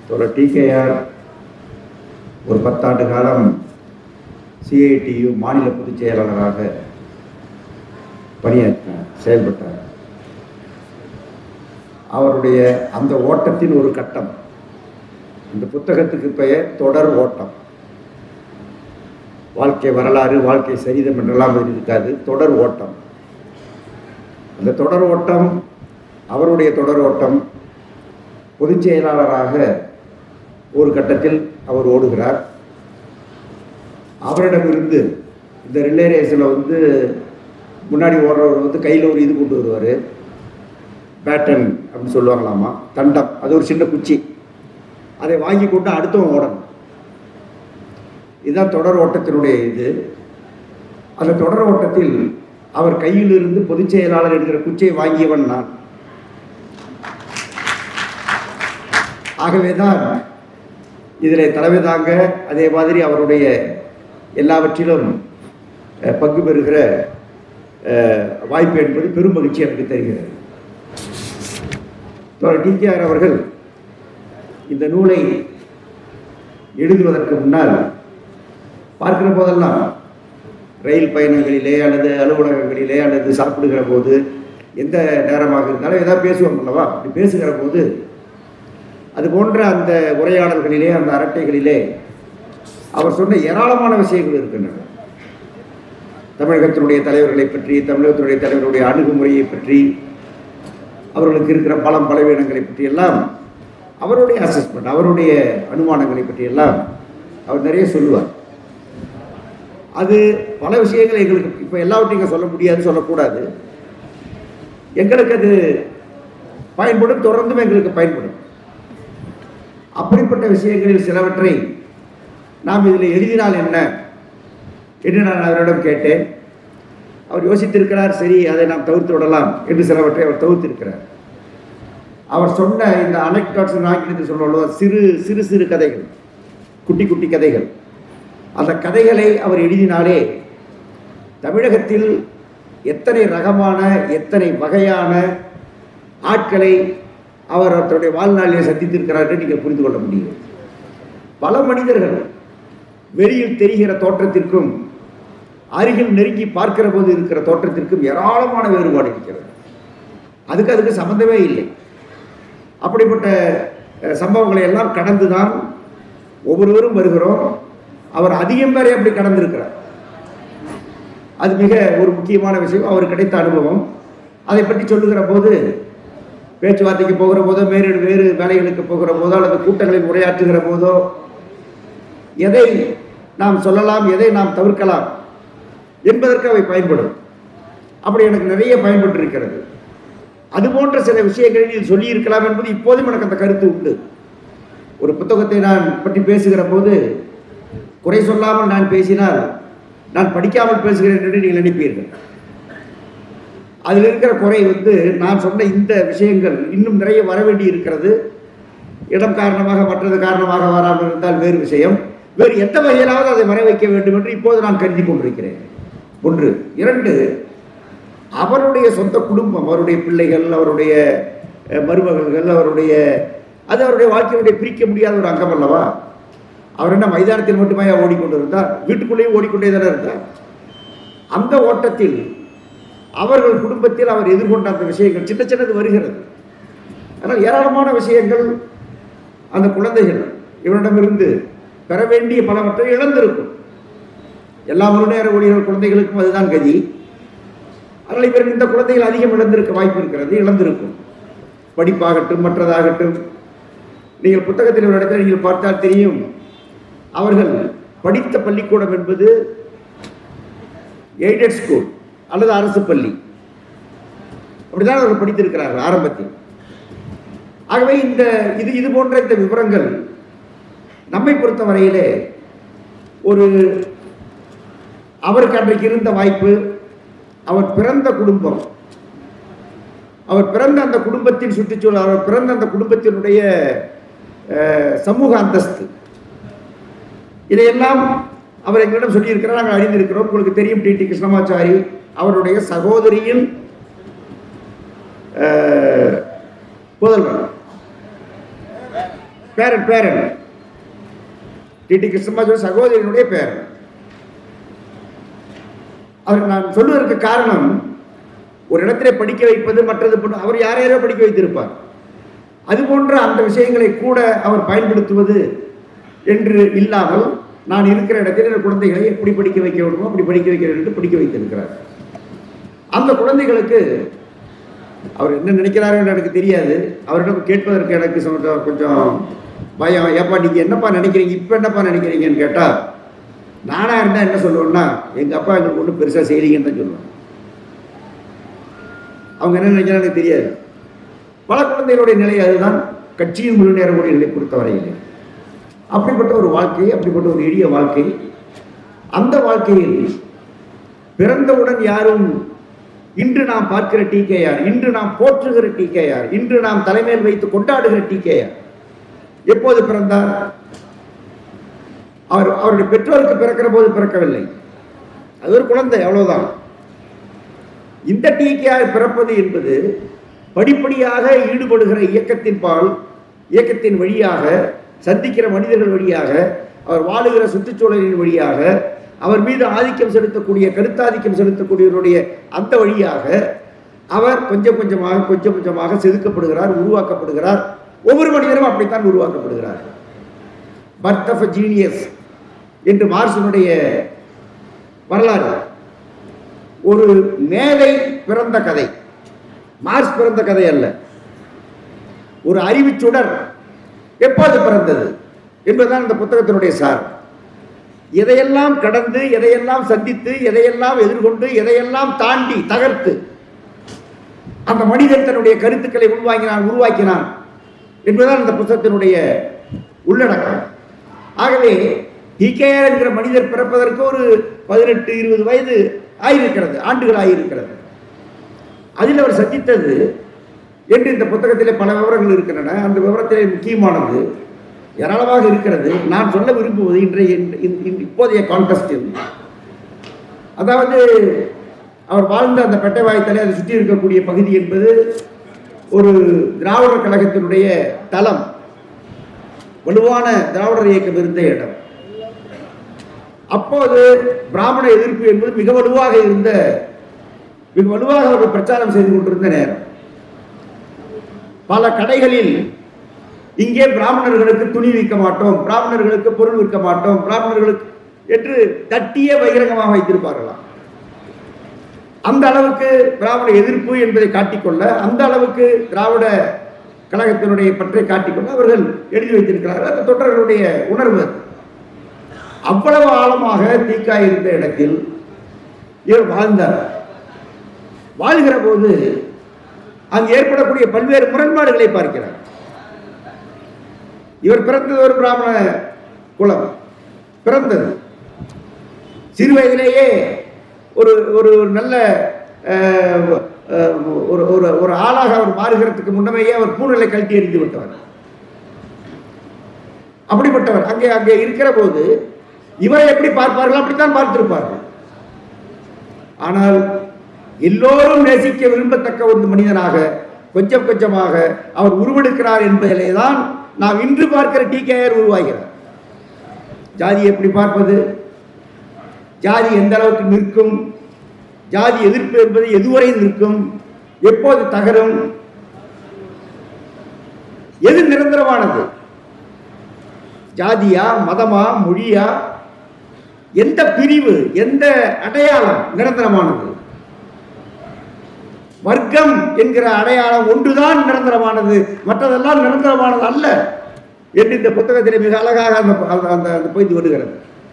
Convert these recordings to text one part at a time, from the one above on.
தோழர் டிகேஆர் ஒரு 10 ஆண்டு காலம் சிஐடியு மாநில பொதுச் செயலாளராக பணியாற்றினார், செயல்பட்டார். அவருடைய அந்த ஓட்டத்தின் ஒரு கட்டம், இந்த புத்தகத்துக்கு பெயர் தொடர் ஓட்டம். வாழ்க்கை வரலாறு, வாழ்க்கை சரிதம் என்றெல்லாம் இருக்காது, தொடர் ஓட்டம். அந்த தொடர் ஓட்டம், அவருடைய தொடர் ஓட்டம், பொதுச் செயலாளராக ஒரு கட்டத்தில் அவர் ஓடுகிறார். அவரிடமிருந்து இந்த ரிலே ரேஸில் முன்னாடி ஓடுறவர் கையில் ஒரு இது கொண்டு வருவார், பேட்டன் அப்படின்னு சொல்லுவாங்களாமா, தண்டம், அது ஒரு சின்ன குச்சி, அதை வாங்கி கொண்டு அடுத்தவன் ஓடணும். இதுதான் தொடர் ஓட்டத்தினுடைய இது. அந்த தொடர் ஓட்டத்தில் அவர் கையில் இருந்து பொதுச் செயலாளர் என்கிற குச்சியை வாங்கியவன் நான். ஆகவேதான் இதில் தலைமை தாங்க, அதே மாதிரி அவருடைய எல்லாவற்றிலும் பங்கு பெறுகிற வாய்ப்பு என்பது பெரும் மகிழ்ச்சி எனக்கு தெரிகிறது. டிகேஆர் அவர்கள் இந்த நூலை எழுதுவதற்கு முன்னால் பார்க்கிற போதெல்லாம் ரயில் பயணங்களிலே அல்லது அலுவலகங்களிலே அல்லது சாப்பிடுகிற போது எந்த நேரமாக இருந்தாலும் ஏதாவது பேசுவோம் அல்லவா, அப்படி பேசுகிற போது அது போன்ற அந்த உரையாடல்களிலே, அந்த அரட்டைகளிலே அவர் சொன்ன ஏராளமான விஷயங்கள் இருக்கின்றன. தமிழகத்தினுடைய தலைவர்களை பற்றி, தமிழகத்தினுடைய தலைவருடைய அணுகுமுறையை பற்றி, அவர்களுக்கு இருக்கிற பலம் பலவீனங்களை பற்றியெல்லாம், அவருடைய அசஸ்மெண்ட், அவருடைய அனுமானங்களை பற்றியெல்லாம் அவர் நிறைய சொல்லுவார். அது பல விஷயங்கள் எங்களுக்கு இப்போ எல்லாவற்றையும் சொல்ல முடியாது, சொல்லக்கூடாது. எங்களுக்கு அது பயன்படும், தொடர்ந்தும் எங்களுக்கு பயன்படும். அப்படிப்பட்ட விஷயங்களில் சிலவற்றை நாம் இதில் எழுதினால் என்ன என்று நான் அவரிடம் கேட்டேன். அவர் யோசித்திருக்கிறார், சரி அதை நாம் தவிர்த்து விடலாம் என்று சிலவற்றை அவர் தவிர்த்திருக்கிறார். அவர் சொன்ன இந்த அனெக்டாட்ஸ் ஆங்கிலத்தில் சொல்லுவோம், சிறு சிறு சிறு கதைகள், குட்டி குட்டி கதைகள், அந்த கதைகளை அவர் எழுதினாலே தமிழகத்தில் எத்தனை ரகமான, எத்தனை வகையான ஆட்களை அவர் அவருடைய வாழ்நாளிலே சந்தித்திருக்கிறார் என்று நீங்கள் புரிந்து கொள்ள முடியும். பல மனிதர்கள் வெளியில் தெரிகிற தோற்றத்திற்கும் அருகில் நெருங்கி பார்க்கிற போது இருக்கிற தோற்றத்திற்கும் ஏராளமான வேறுபாடு இருக்கிறது. அதுக்கு சம்பந்தமே இல்லை. அப்படிப்பட்ட சம்பவங்களை எல்லாம் கடந்துதான் ஒவ்வொருவரும் வருகிறோம். அவர் அதிகம் பேரை அப்படி கடந்திருக்கிறார். அது மிக ஒரு முக்கியமான விஷயம், அவர் கிடைத்த அனுபவம். அதை பற்றி சொல்லுகிற போது, பேச்சுவார்த்தைக்கு போகிற போதோ, வேறு வேலைகளுக்கு போகிற போதோ, அல்லது கூட்டங்களில் உரையாற்றுகிற போதோ, எதை நாம் சொல்லலாம், எதை நாம் தவிர்க்கலாம் என்பதற்கு அவை பயன்படும். அப்படி எனக்கு நிறைய பயன்பட்டு இருக்கிறது. அதுபோன்ற சில விஷயங்களில் சொல்லியிருக்கலாம் என்பது இப்போதும் எனக்கு அந்த கருத்து உண்டு. ஒரு புத்தகத்தை நான் பற்றி பேசுகிற போது குறை சொல்லாமல் நான் பேசினால் நான் படிக்காமல் பேசுகிறேன் என்று நீங்கள் நினைப்பீர்கள். அதில் இருக்கிற குறை நான் சொன்ன இந்த விஷயங்கள் இன்னும் நிறைய வர வேண்டி இருக்கிறது. இடம் காரணமாக, மற்றது காரணமாக வராமல் இருந்தால் வேறு விஷயம். வேறு எந்த வகையிலாவது அதை வர வைக்க வேண்டும் என்று இப்போது நான் கருதி கொண்டிருக்கிறேன். 1. 2, அவருடைய சொந்த குடும்பம், அவருடைய பிள்ளைகள், அவருடைய மருமகள்கள், அவருடைய வாழ்க்கையுடைய பிரிக்க முடியாத ஒரு அங்கம் அல்லவா. அவர் என்ன மைதானத்தில் மட்டுமே ஓடிக்கொண்டு இருந்தார்? வீட்டுக்குள்ளேயும் ஓடிக்கொண்டே தானே இருந்தார். அந்த ஓட்டத்தில் அவர்கள் குடும்பத்தில் அவர் எதிர்கொண்ட அந்த விஷயங்கள் சின்ன சின்னது வருகிறது. ஆனால் ஏராளமான விஷயங்கள் அந்த குழந்தைகள் இவரிடமிருந்து பெற வேண்டிய பலவற்றை இழந்திருக்கும். எல்லா முழுநேர ஊழியர்கள் குழந்தைகளுக்கும் அதுதான் கதி. அதனால் இவர்கள் இந்த குழந்தைகள் அதிகம் இழந்திருக்க வாய்ப்பு இருக்கிறது, இழந்திருக்கும். படிப்பாகட்டும், மற்றதாகட்டும். நீங்கள் புத்தகத்தில் ஒரு இடத்துல நீங்கள் பார்த்தால் தெரியும், அவர்கள் படித்த பள்ளிக்கூடம் என்பது எய்டட் ஸ்கூல் அல்லது அரசு பள்ளி, அப்படிதான் அவர்கள் படித்திருக்கிறார்கள் ஆரம்பத்தில். ஆகவே இது போன்ற இந்த விவரங்கள் நம்மை பொறுத்தவரையிலே அவருக்கு அன்றைக்கு இருந்த வாய்ப்பு, அவர் பிறந்த குடும்பம், அவர் பிறந்த அந்த குடும்பத்தின் சுற்றுச்சூழல், அவர் பிறந்த அந்த குடும்பத்தினுடைய சமூக அந்தஸ்து, இதையெல்லாம் அவர் எங்களிடம் சொல்லியிருக்கிறார், நாங்கள் அறிந்திருக்கிறோம். உங்களுக்கு தெரியும், டி கிருஷ்ணமாச்சாரி அவருடைய சகோதரியின் புதல்வர். பேரன் டிடி கிருஷ்ணமாச்சாரி சகோதரனுடைய பேரன். அவர் நான் சொல்வதற்கு காரணம், ஒரு இடத்திலே படிக்க வைப்பது மற்றது அவர் யாரையாரோ படிக்க வைத்திருப்பார். அது போன்ற அந்த விஷயங்களை கூட அவர் பயன்படுத்துவது என்று இல்லாமல், நான் இருக்கிற இடத்தில் என் குழந்தைகளை எப்படி படிக்க வைக்க வேண்டுமோ அப்படி படிக்க வைக்கிறேன் என்று படிக்க வைத்திருக்கிறார். அந்த குழந்தைகளுக்கு அவர் என்ன நினைக்கிறாரோ எனக்கு தெரியாது. அவரிடம் கேட்பதற்கு எனக்கு கொஞ்சம் பயம். ஏப்பா நீங்கள் என்னப்பா நினைக்கிறீங்க, இப்போ என்னப்பா நினைக்கிறீங்கன்னு கேட்டால், நானாக இருந்தால் என்ன சொல்லுவேன்னா, எங்கள் அப்பா எங்களுக்கு ஒன்றும் பெருசாக செய்கிறீங்கன்னு தான் சொல்லுவேன். அவங்க என்ன நினைக்கிறான்னு எனக்கு தெரியாது. பல குழந்தைகளுடைய நிலை அதுதான். கட்சியின் முழு நேர ஊழியர்களை பொறுத்தவரையிலே அப்படிப்பட்ட ஒரு வாழ்க்கை, அப்படிப்பட்ட ஒரு எளிய வாழ்க்கை. அந்த வாழ்க்கையில் பிறந்தவுடன் யாரும் இன்று நாம் பார்க்கிற டிகேஆர், இன்று நாம் போற்றுகிற டிகேஆர், இன்று நாம் தலைமையில் வைத்து கொண்டாடுகிற டிகேஆர் எப்போது பிறந்தார்? அவருடைய பெற்றோருக்கு பிறக்கிற போது பிறக்கவில்லை. அது ஒரு குழந்தை, அவ்வளவுதான். இந்த டிகேஆர் பிறப்பது என்பது படிப்படியாக ஈடுபடுகிற இயக்கத்தின் பால், இயக்கத்தின் வழியாக, சந்திக்கிற மனிதர்கள் வழியாக, அவர் வாழுகிற சுற்றுச்சூழலின் வழியாக, அவர் மீது ஆதிக்கம் செலுத்தக்கூடிய, கருத்தாதிக்கம் செலுத்தக்கூடியவருடைய அந்த வழியாக அவர் கொஞ்சம் கொஞ்சமாக செதுக்கப்படுகிறார், உருவாக்கப்படுகிறார். ஒவ்வொரு மனிதரும் அப்படித்தான் உருவாக்கப்படுகிறார். பர்த் ஆஃப் ஜீனியஸ் என்று மார்க்ஸினுடைய வரலாறு. ஒரு மேதை பிறந்த கதை, மார்க்ஸ் பிறந்த கதை அல்ல. ஒரு அறிவு சுடர் எப்போது பிறந்தது என்பதுதான் இந்த புத்தகத்தினுடைய சார். எதையெல்லாம் கடந்து, எதையெல்லாம் சந்தித்து, எதையெல்லாம் எதிர்கொண்டு, எதையெல்லாம் தாண்டி தகர்த்து அந்த மனிதன் தன்னுடைய கருத்துக்களை உருவாக்கினான் என்பதுதான் இந்த புத்தகத்தினுடைய உள்ளடக்கம். ஆகவே டிகேஆர் என்கிற மனிதர் பிறப்பதற்கு ஒரு 18-20 வயது ஆயிருக்கிறது, ஆண்டுகள் ஆகியிருக்கிறது. அதில் அவர் சந்தித்தது என்று இந்த புத்தகத்திலே பல விவரங்கள் இருக்கின்றன. அந்த விவரத்திலே முக்கியமானது ஏராளமாக இருக்கிறது. நான் சொல்ல விரும்புவது இப்போதைய கான்டெஸ்டில், அதாவது அவர் வாழ்ந்த அந்த பெட்டைவாயத்திலே அதை சுற்றி இருக்கக்கூடிய பகுதி என்பது ஒரு திராவிடர் கழகத்தினுடைய தளம், வலுவான திராவிடர் இயக்கம் இருந்த இடம். அப்போது பிராமண எதிர்ப்பு என்பது மிக வலுவாக அவர்கள் பிரச்சாரம் செய்து கொண்டிருந்த நேரம். பல கடைகளில் இங்கே பிராமணர்களுக்கு துணி விற்க மாட்டோம், பிராமணர்களுக்கு பொருள் விற்க மாட்டோம், பிராமணர்களுக்கு என்று தட்டிய பகிரங்கமாக வைத்திருப்பார்களாம். அந்த அளவுக்கு பிராமண எதிர்ப்பு என்பதை காட்டிக்கொள்ள, அந்த அளவுக்கு திராவிட கழகத்தினுடைய பற்றை காட்டிக்கொள்ள அவர்கள் எழுதி வைத்திருக்கிறார்கள். அந்த தொண்டர்களுடைய உணர்வு அவ்வளவு ஆழமாக தீக்காய் இருந்த இடத்தில் இவர் வாழ்ந்தார். வாழ்கிற போது அங்கு ஏற்படக்கூடிய பல்வேறு முரண்பாடுகளை பார்க்கிறார். இவர் பிறந்தது ஒரு பிராமண குலம் பிறந்தது. சிறு வயதிலேயே ஒரு நல்ல ஒரு ஆளாக அவர் மாறுகிறதுக்கு முன்னமேயே அவர் பூணலை கழட்டி எறிந்து விட்டவர். அப்படிப்பட்டவர் அங்கே இருக்கிற போது இவரை எப்படி பார்ப்பார்கள், அப்படித்தான் பார்த்திருப்பார்கள். ஆனால் எல்லோரும் நேசிக்க விரும்பத்தக்க ஒரு மனிதனாக கொஞ்சம் கொஞ்சமாக அவர் உருவெடுக்கிறார் என்பதிலே தான் நாம் இன்று பார்க்கிற டிகேஆர் உருவாகிறார். ஜாதி எப்படி பார்ப்பது, ஜாதி எந்த அளவுக்கு நிற்கும், ஜாதி எதிர்ப்பு என்பது எதுவரை நிற்கும், எப்போது தகரும், எது நிரந்தரமானது, ஜாதியா, மதமா, மொழியா, எந்த பிரிவு, எந்த அடையாளம் நிரந்தரமானது? வர்க்கம் என்கிற அடையாளம் ஒன்றுதான் நிரந்தரமானது, மற்றதெல்லாம் நிரந்தரமானது அல்ல என்று இந்த புத்தகத்திலே மிக அழகாக அந்த பகுதி வருகிறது.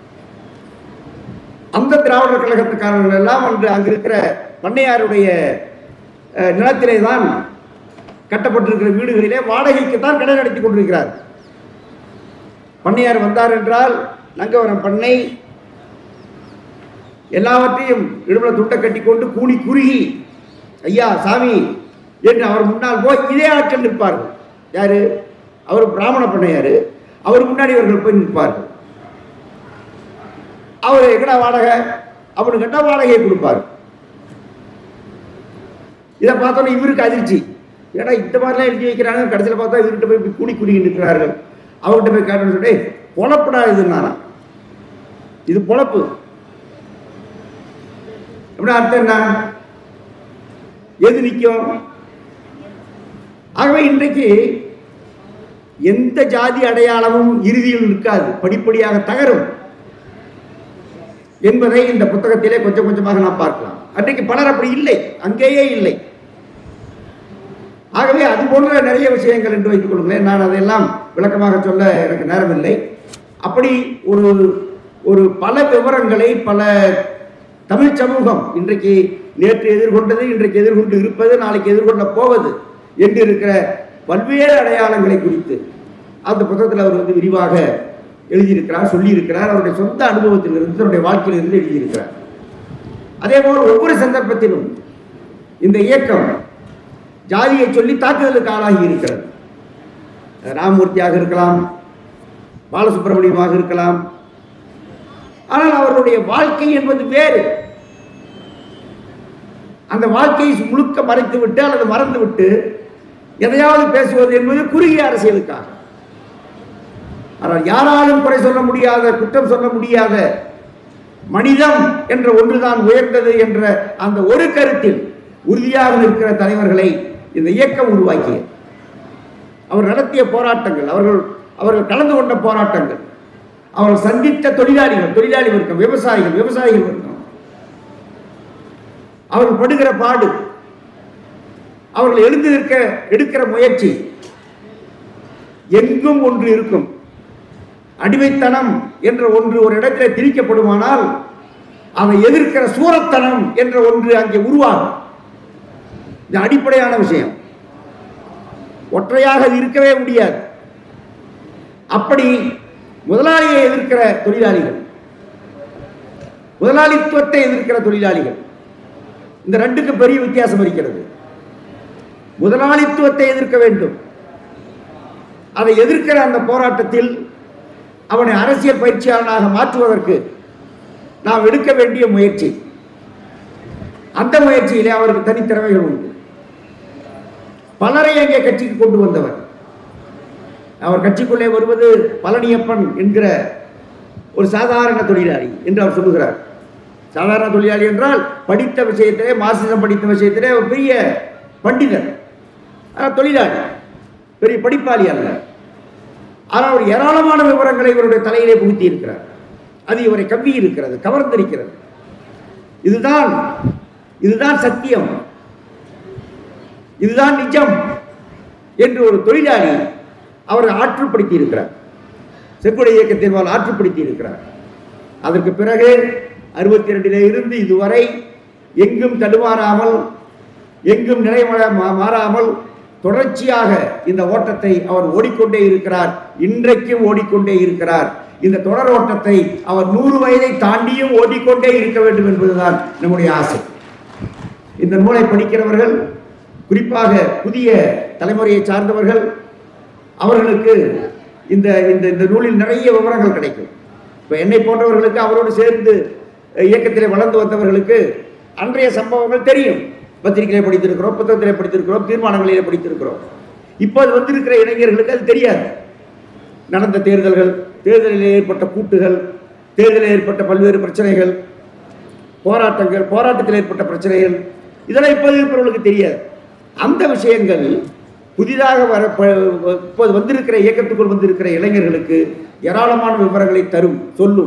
அந்த திராவிடர் கழகத்துக்காரர்கள் எல்லாம் அங்கு இருக்கிற பண்ணையாருடைய நிலத்திலே தான் கட்டப்பட்டிருக்கிற வீடுகளிலே வாடகைக்குத்தான் கடை நடத்தி கொண்டிருக்கிறார். பண்ணையார் வந்தார் என்றால் நங்கவரம் பண்ணை எல்லாவற்றையும் இடுமல துண்டை கட்டி கொண்டு கூணி குறுகி ஐயா சாமி என்று அவர் முன்னால் போய் இதே ஆட்கள் நிற்பார்கள். யாரு? அவர் பிராமண பண்ணையாரு. அவர் முன்னாடி இவர்கள் போய் நிற்பார்கள். அவர் எங்கடா வாடகை, அவனு கட்ட வாடகையை கொடுப்பார். இதை பார்த்தோன்னா இவருக்கு அதிர்ச்சி, ஏன்னா இந்த மாதிரிலாம் எழுதி வைக்கிறாங்க. கடைசியில் பார்த்தா இவர்கிட்ட போய் கூணி குறுகி நிற்கிறார்கள். அவர்கிட்ட போய் கேட்டேன்னு சொல்லி பொழப்புடா இதுன்னா, இது பொழப்பு அப்படின்னா அர்த்தம் என்ன? எது நிற்கும்? ஆகவே இன்றைக்கு எந்த ஜாதி அடையாளமும் இறுதியில் நிற்காது, படிப்படியாக தகரும் என்பதை இந்த புத்தகத்திலே கொஞ்சம் கொஞ்சமாக நாம் பார்க்கலாம். அன்றைக்கு பலர் அப்படி இல்லை, அங்கேயே இல்லை. ஆகவே அது போன்ற நிறைய விஷயங்கள் என்று வைத்துக் கொள்ளுங்களேன். நான் அதையெல்லாம் விளக்கமாக சொல்ல எனக்கு நேரமில்லை. அப்படி ஒரு ஒரு பல விவரங்களை பல தமிழ் சமூகம் இன்றைக்கு நேற்று எதிர்கொண்டது, இன்றைக்கு எதிர்கொண்டு இருப்பது, நாளைக்கு எதிர்கொள்ள போவது என்று இருக்கிற பல்வேறு அடையாளங்களை குறித்து அந்த புத்தகத்தில் அவர் விரிவாக எழுதியிருக்கிறார், சொல்லியிருக்கிறார். அவருடைய சொந்த அனுபவத்திலிருந்து, தன்னுடைய வாழ்க்கையிலிருந்து எழுதியிருக்கிறார். அதே போல் ஒவ்வொரு சந்தர்ப்பத்திலும் இந்த இயக்கம் ஜாதியை சொல்லி தாக்குதலுக்கு ஆளாகி இருக்கிறது. ராமமூர்த்தியாக இருக்கலாம், பாலசுப்ரமணியமாக இருக்கலாம். ஆனால் அவருடைய வாழ்க்கை என்பது வேறு. அந்த வாழ்க்கையை முழுக்க மறைத்து விட்டு அல்லது மறந்து விட்டு எதையாவது பேசுவது என்பது குறுகிய அரசியலுக்காக. ஆனால் யாராலும் குறை சொல்ல முடியாத, குற்றம் சொல்ல முடியாத மனிதம் என்ற ஒன்றுதான் உயர்ந்தது என்ற அந்த ஒரு கருத்தில் உறுதியாக நிற்கிற தலைவர்களை இந்த இயக்கம் உருவாக்கிய, அவர் நடத்திய போராட்டங்கள், அவர்கள் கலந்து கொண்ட போராட்டங்கள், அவர்கள் சந்தித்த தொழிலாளிகள், தொழிலாளி வர்க்கம், விவசாயிகள் வர்க்கம், அவர்கள் படுகிற பாடு, அவர்கள் எழுந்து எடுக்கிற முயற்சி, எங்கும் ஒன்று இருக்கும். அடிமைத்தனம் என்ற ஒன்று ஒரு இடத்தில் திணிக்கப்படுமானால் அதை எதிர்க்கிற சூரத்தனம் என்ற ஒன்று அங்கே உருவாகும். இது அடிப்படையான விஷயம். ஒற்றையாக அது இருக்கவே முடியாது. அப்படி முதலாளியை எதிர்க்கிற தொழிலாளிகள், முதலாளித்துவத்தை எதிர்க்கிற தொழிலாளிகள், இந்த ரெண்டுக்கு பெரிய வித்தியாசம் இருக்கிறது. முதலாளித்துவத்தை எதிர்க்க வேண்டும். அதை எதிர்க்கிற அந்த போராட்டத்தில் அவனை அரசியல் பயிற்சியாளனாக மாற்றுவதற்கு நாம் எடுக்க வேண்டிய முயற்சி, அந்த முயற்சியிலே அவருக்கு தனித்திறமைகள் உண்டு. பலரை அங்கே கட்சிக்கு கொண்டு வந்தவர். அவர் கட்சிக்குள்ளே வருவது பழனியப்பன் என்கிற ஒரு சாதாரண தொழிலாளி என்று அவர் சொல்லுகிறார். சாதாரண தொழிலாளி என்றால் படித்த விஷயத்திலே, மார்க்சிசம் படித்த விஷயத்திலே ஒரு பெரிய பண்டிதர், தொழிலாளி, பெரிய படிப்பாளி அல்ல. ஆனால் ஒரு ஏராளமான விவரங்களை இவருடைய தலையிலே புகுத்தி இருக்கிறார். அது இவரை கவ்வி இருக்கிறது, கவர்ந்திருக்கிறது. இதுதான் சத்தியம், இதுதான் நிஜம் என்று ஒரு தொழிலாளி அவரை ஆற்றுப்படுத்தி இருக்கிறார். செக்குடை இயக்கத்தின் ஆற்றுப்படுத்தி இருக்கிறார். அதற்கு பிறகு 62 இருந்து இதுவரை எங்கும் தடுமாறாமல், எங்கும் நிலை மாறாமல் தொடர்ச்சியாக இந்த ஓட்டத்தை அவர் ஓடிக்கொண்டே இருக்கிறார். இன்றைக்கும் ஓடிக்கொண்டே இருக்கிறார். இந்த தொடர் ஓட்டத்தை அவர் 100 வயதை தாண்டியும் ஓடிக்கொண்டே இருக்க வேண்டும் என்பதுதான் நம்முடைய ஆசை. இந்த நூலை படிக்கிறவர்கள், குறிப்பாக புதிய தலைமுறையை சார்ந்தவர்கள், அவர்களுக்கு இந்த இந்த நூலில் நிறைய விவரங்கள் கிடைக்கும். இப்போ என்னை போன்றவர்களுக்கு, அவரோடு சேர்ந்து இயக்கத்திலே வளர்ந்து வந்தவர்களுக்கு அன்றைய சம்பவங்கள் தெரியும். பத்திரிகையிலே படித்திருக்கிறோம், புத்தகத்திலே படித்திருக்கிறோம், தீர்மானங்களிலே படித்திருக்கிறோம். இப்போது வந்திருக்கிற இளைஞர்களுக்கு அது தெரியாது. நடந்த தேர்தல்கள், தேர்தலில் ஏற்பட்ட கூட்டுகள், தேர்தலில் ஏற்பட்ட பல்வேறு பிரச்சனைகள், போராட்டங்கள், போராட்டத்தில் ஏற்பட்ட பிரச்சனைகள், இதெல்லாம் இப்போது இருப்பவர்களுக்கு தெரியாது. அந்த விஷயங்கள் புதிதாக இப்போது வந்திருக்கிற இயக்கத்துக்குள் வந்திருக்கிற இளைஞர்களுக்கு ஏராளமான விவரங்களை தரும், சொல்லும்.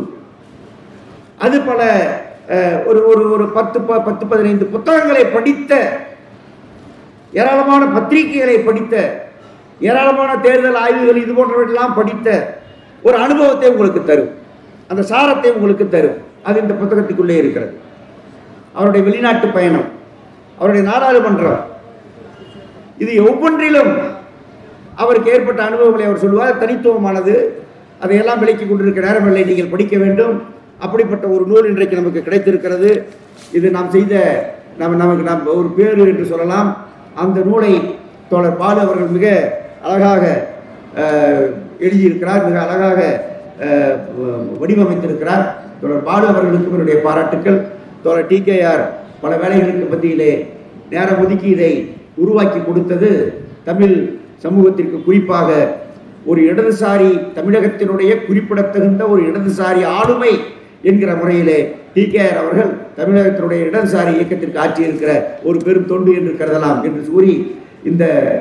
அது பல ஒரு ஒரு 10-15 புத்தகங்களை படித்த, ஏராளமான பத்திரிகைகளை படித்த, ஏராளமான தேர்தல் ஆய்வுகள் இது போன்றவற்றெல்லாம் படித்த ஒரு அனுபவத்தை உங்களுக்கு தரும், அந்த சாரத்தை உங்களுக்கு தரும். அது இந்த புத்தகத்துக்குள்ளே இருக்கிறது. அவருடைய வெளிநாட்டு பயணம், அவருடைய நாடாளுமன்றம், இது ஒவ்வொன்றிலும் அவருக்கு ஏற்பட்ட அனுபவங்களை அவர் சொல்லுவார். தனித்துவமானது. அதையெல்லாம் விளக்கி கொண்டிருக்க நேரமில்லை, நீங்கள் படிக்க வேண்டும். அப்படிப்பட்ட ஒரு நூல் இன்றைக்கு நமக்கு கிடைத்திருக்கிறது. இது நாம் செய்த நமக்கு ஒரு பேரு என்று சொல்லலாம். அந்த நூலை தோழர் பாலு அவர்கள் மிக அழகாக எழுதியிருக்கிறார், மிக அழகாக வடிவமைத்திருக்கிறார். தோழர் பாலு அவர்களுக்கும் என்னுடைய பாராட்டுக்கள். தோழர் TKR பல வேலைகளுக்கு மத்தியிலே நேரம் ஒதுக்கி இதை உருவாக்கி கொடுத்தது தமிழ் சமூகத்திற்கு, குறிப்பாக ஒரு இடதுசாரி தமிழகத்தினுடைய குறிப்பிடத்தகுந்த ஒரு இடதுசாரி ஆளுமை என்கிற முறையிலே டிகேஆர் அவர்கள் தமிழகத்தினுடைய இடதுசாரி இயக்கத்திற்கு ஆற்றியிருக்கிற ஒரு பெரும் தொண்டு என்று கருதலாம் என்று கூறி இந்த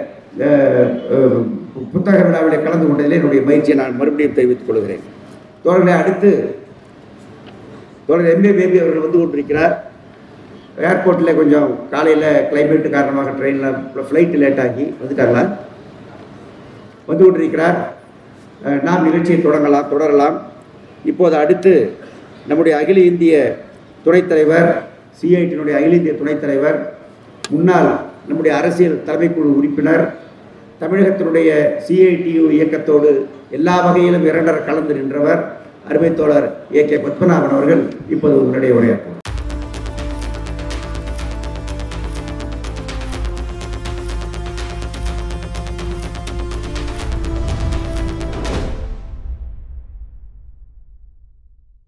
புத்தக விழாவிலே கலந்து கொண்டதிலே என்னுடைய மகிழ்ச்சியை நான் மறுபடியும் தெரிவித்துக் கொள்கிறேன். தோழர்களே, அடுத்து தோழர் எம்ஏ பேபி அவர்கள் வந்து கொண்டிருக்கிறார். ஏர்போர்ட்டில் கொஞ்சம் காலையில் கிளைமேட்டு காரணமாக ட்ரெயினில் ஃப்ளைட்டு லேட் ஆகி வந்துட்டாங்களா, வந்து கொண்டிருக்கிறார். நாம் நிகழ்ச்சியை தொடரலாம். இப்போது அடுத்து நம்முடைய அகில இந்திய துணைத் தலைவர், சிஐடியினுடைய அகில இந்திய துணைத் தலைவர், முன்னாள் நம்முடைய அரசியல் தலைமைக்குழு உறுப்பினர், தமிழகத்தினுடைய சிஐடியு இயக்கத்தோடு எல்லா வகையிலும் இரண்டர கலந்து நின்றவர், அருமை தோழர் ஏ.கே. பத்மநாபன் அவர்கள் இப்போது உங்களுடைய உரையாற்றுவார்.